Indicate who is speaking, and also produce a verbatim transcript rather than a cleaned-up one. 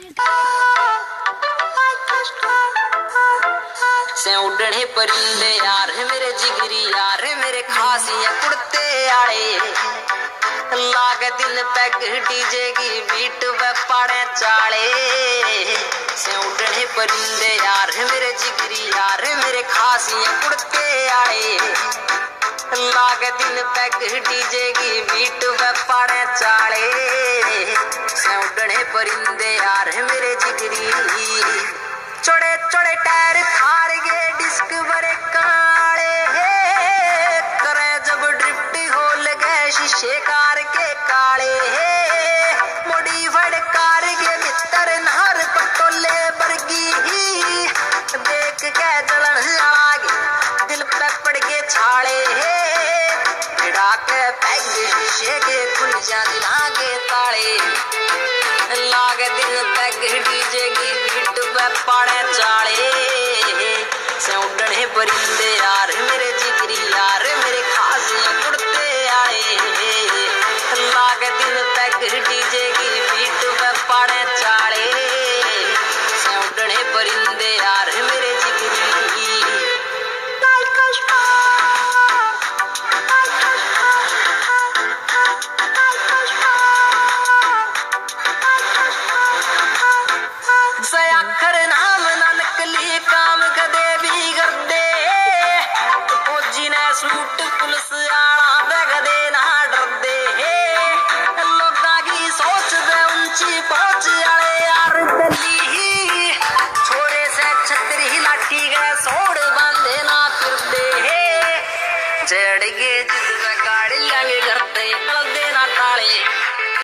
Speaker 1: से उड़ने परिंदे यार मेरे जिगरी यार मेरे खासियां कुड़ते आए लाग दिन पैग डीजे की बीट व पाड़े चाले से उड़ने परिंदे यार मेरे जिगरी यार मेरे खासियां कुड़ते आए लाग दिन पैग डीजे की बीट व पाड़े चाले से उड़ने परिंदे यार मेरे जिगरी चौड़े चौड़े टायर थार गे डिस्क बड़े काले करे जब ड्रिफ्ट हो लगे शीशे कार के काले मॉडिफाइड कार के भीतर नहर पटोले बरगी देख के जलन लागे दिल पे पड़ के छाले भिड़ा के पैग शीशे के खुल जा दिलागे ताले लाग दिल पैग डीजे की बीट व पाड़े चाले से उड़ने परिंदे यार मेरे जिगरी यार मेरे खासियां कुड़ते आए लाग दिल पैग डीजे की बीट व पाड़े चाले से उड़ने परिंदे यार मेरे जिगरी अखर नाम ना नकली काम कदे भी कर दे फौजी ने सूट पुलिस आला बेगदे ना डर दे लोगा की सोच दे ऊंची पहुंच आले यार दली छोरे से छतरी लाठी के सोड़ बांधे ना फिर दे चढ़ के